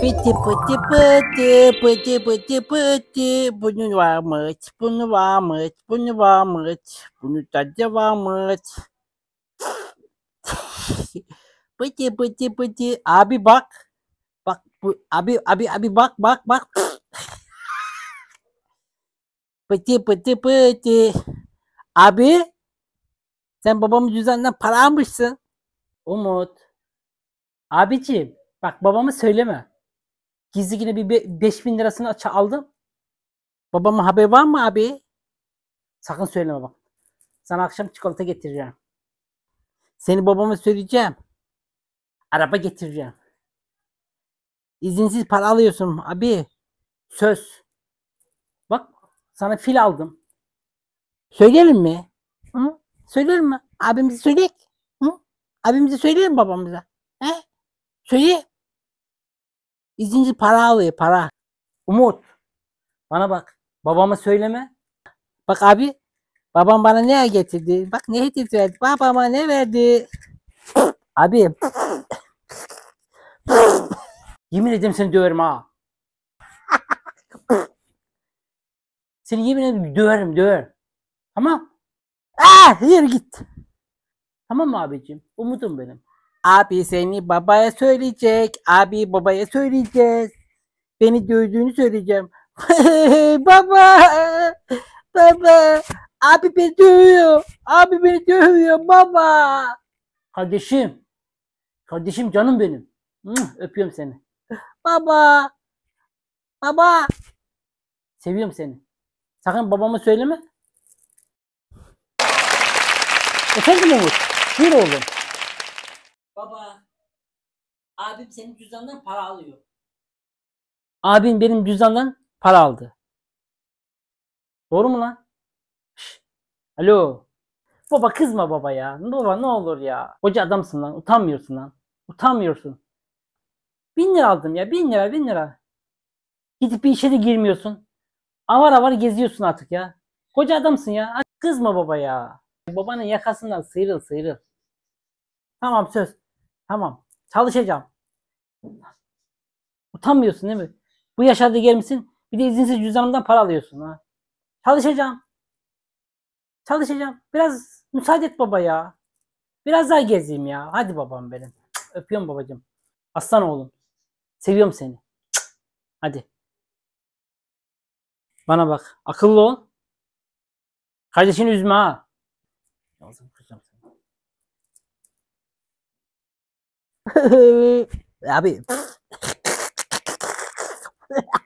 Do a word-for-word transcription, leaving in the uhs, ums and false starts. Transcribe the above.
Pıtı pıtı pıtı pıtı pıtı pıtı bunu varmış, bunu varmış, bunu varmış, bunu tadı varmış. Pıtı pıtı pıtı abi bak, bak bu abi abi abi bak bak bak. Pıtı pıtı pıtı. Abi sen babamın cüzdanından para almışsın. Umut. Abiciğim bak babama söyleme. Gizli yine bir be- beş bin lirasını aça aldım. Babama haber var mı abi? Sakın söyleme bak. Sana akşam çikolata getireceğim. Seni babama söyleyeceğim. Araba getireceğim. İzinsiz para alıyorsun abi. Söz. Bak sana fil aldım. Söyleyelim mi? Hı? Söyleyelim mi? Abimize söyleyek. Hı? Abimize söyleyelim babamıza. He? Söyle. İzinsiz para alıyor para. Umut. Bana bak. Babama söyleme. Bak abi. Babam bana ne getirdi? Bak ne hediye verdi. Babama ne verdi? Abi. Yemin ederim seni döverim ha. Seni yemin ederim döverim döverim. Tamam. Ah yürü git. Tamam mı abicim? Umudum benim. Abi seni babaya söyleyecek. Abi babaya söyleyeceğiz. Beni dövdüğünü söyleyeceğim. Baba. Baba. Abi beni dövüyor. Abi beni dövüyor baba. Kardeşim. Kardeşim canım benim. Öpüyorum seni. Baba. Baba. Seviyorum seni. Sakın babama söyleme. Efendim Umut. Buyur oğlum. Baba. Abim senin cüzdandan para alıyor. Abim benim cüzdandan para aldı. Doğru mu lan? Şş. Alo. Baba kızma baba ya. Baba ne olur ya. Koca adamsın lan. Utanmıyorsun lan. Utanmıyorsun. Bin lira aldım ya. Bin lira bin lira. Gidip bir işe de girmiyorsun. Avar avar geziyorsun artık ya. Koca adamsın ya. Kızma baba ya. Babanın yakasından sıyrıl sıyrıl. Tamam söz. Tamam. Çalışacağım. Utanmıyorsun değil mi? Bu yaşlarda gelmişsin. Bir de izinsiz cüzdanımdan para alıyorsun ha. Çalışacağım. Çalışacağım. Biraz müsaade et baba ya. Biraz daha gezeyim ya. Hadi babam benim. Öpüyorum babacığım. Aslan oğlum. Seviyorum seni. Hadi. Bana bak. Akıllı ol. Kardeşini üzme ha. Ağzını kıracağım seni. Abi.